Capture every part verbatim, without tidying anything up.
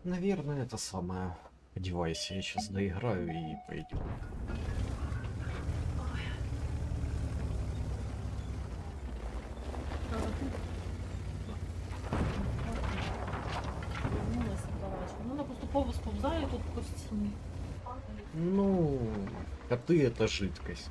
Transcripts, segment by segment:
Наверное, это самое. Одевайся, я сейчас доиграю и пойдем. Ну, она поступово сповзає тут по стіні. Ну, коты это жидкость.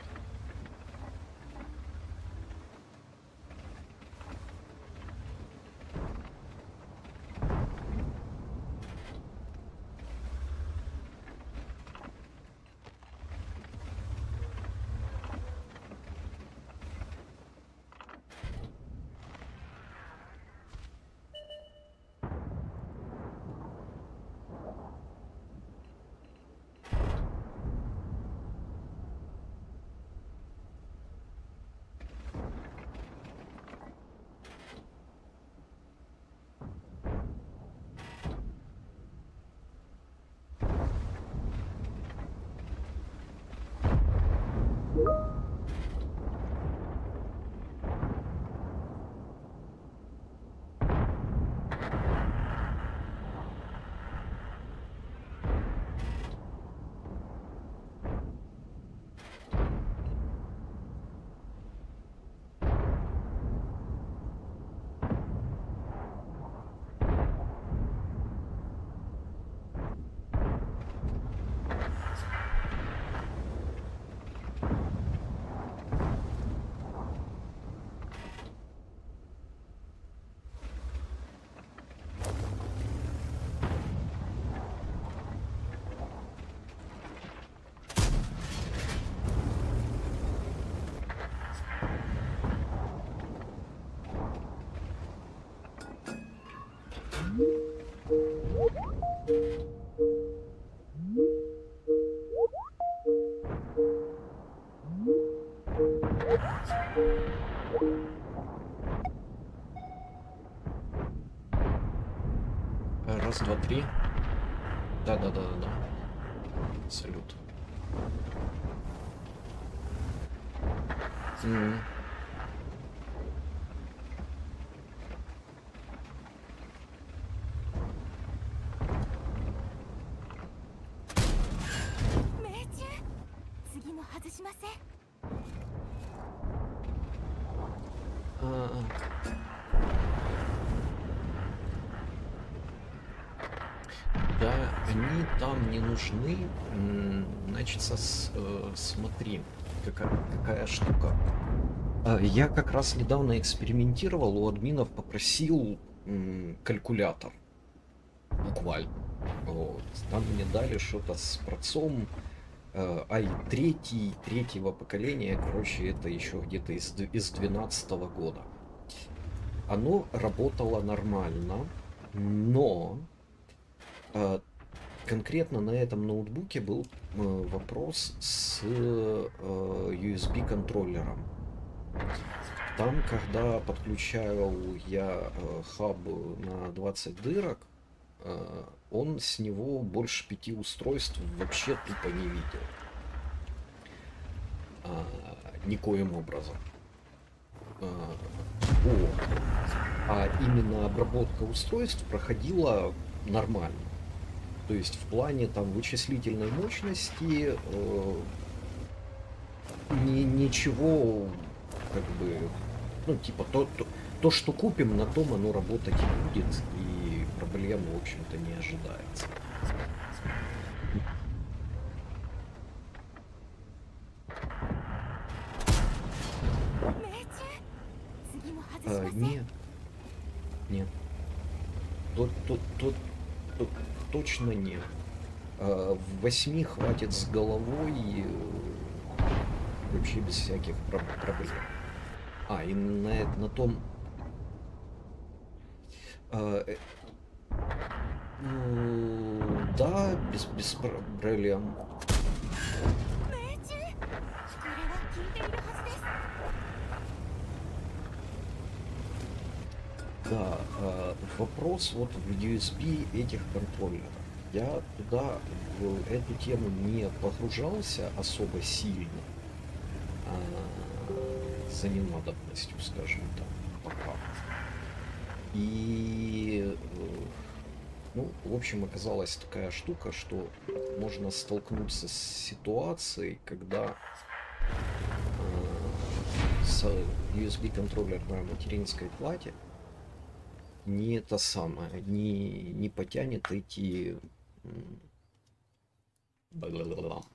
Раз, два, три. Да, да, да, да, да. Салют. М. А, Да, они там не нужны. М, Значит, с, э, смотри, какая, какая штука. А, Я как раз недавно экспериментировал, у админов попросил м, калькулятор. Буквально. Вот. Там мне дали что-то с процом э, ай три третьего поколения. Короче, это еще где-то из, д- из двенадцатого года. Оно работало нормально, но э, конкретно на этом ноутбуке был э, вопрос с э, ю эс би контроллером. Там, когда подключал я э, хаб на двадцать дырок, э, он с него больше пяти устройств вообще тупо не видел. А, никоим образом. А, вот. А именно обработка устройств проходила нормально. То есть в плане там вычислительной мощности э, ни, ничего как бы, ну типа то, то, то, что купим, на том оно работать и будет, и проблем, в общем-то, не ожидается. А, нет, нет. То, то, то, то- точно нет. А, в восьми хватит с головой э, вообще без всяких про- проблем. А, и на, эт- на том... а, э, ну, да, без, без проблем. Да, а, вопрос вот в ю эс би этих контроллеров. Я туда, в эту тему не погружался особо сильно, а, за ненадобностью, скажем так, пока. И э, Ну, в общем, оказалась такая штука, что можно столкнуться с ситуацией, когда э, с ю эс би-контроллер на материнской плате не это самое, не, не потянет эти м, бла-бла-бла-бла,